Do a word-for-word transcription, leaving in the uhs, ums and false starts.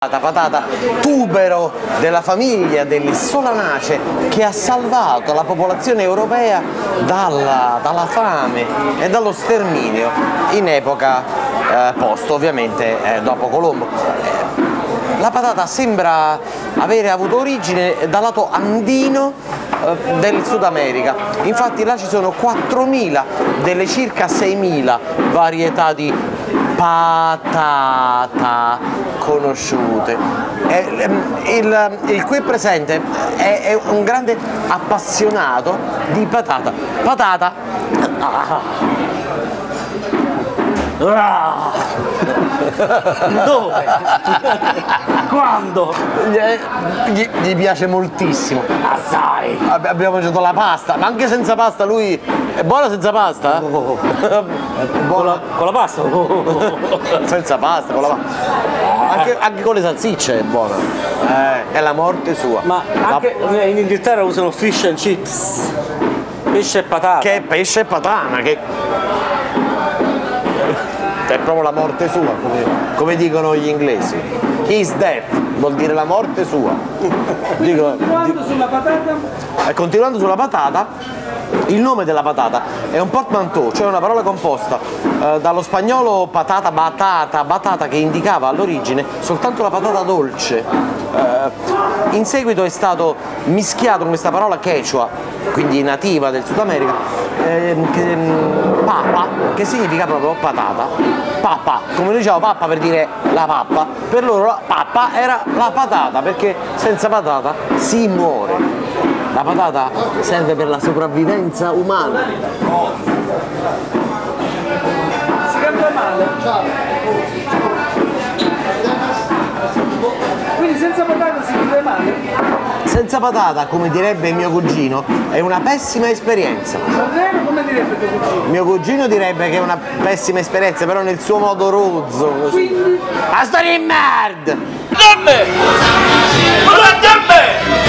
Patata, tubero della famiglia delle solanacee che ha salvato la popolazione europea dalla, dalla fame e dallo sterminio in epoca eh, post, ovviamente eh, dopo Colombo. La patata sembra avere avuto origine dal lato andino eh, del Sud America, infatti là ci sono quattromila delle circa seimila varietà di patata conosciute. Il, il qui presente è, è un grande appassionato di patata. Patata. Ah. Dove? Quando? Gli, gli piace moltissimo. Assai! Abbiamo mangiato la pasta, ma anche senza pasta lui è buona senza pasta? Oh. Con, la, con la pasta? Oh. Senza pasta, con la pasta. Anche, anche con le salsicce è buona. Eh, è la morte sua. Ma anche la... in Inghilterra usano fish and chips. Pesce e patata. Che è pesce e patana, che è proprio la morte sua, come, come dicono gli inglesi. He's dead, vuol dire la morte sua. Dico, continuando sulla patata? E continuando sulla patata, il nome della patata è un portmanteau, cioè una parola composta eh, dallo spagnolo patata, batata, batata, che indicava all'origine soltanto la patata dolce. Eh, in seguito è stato mischiato con questa parola quechua, quindi nativa del Sud America, eh, che, papa, che significa proprio patata. Pappa, come noi diciamo pappa per dire la pappa, per loro la pappa era la patata, perché senza patata si muore. La patata serve per la sopravvivenza umana. Si cambia male. Quindi senza patata si vive male? Senza patata, come direbbe mio cugino, è una pessima esperienza. Davvero? Come direbbe tuo cugino? Mio cugino direbbe che è una pessima esperienza, però nel suo modo rozzo. Quindi? A storia di merda! Dammi! Ma dammi!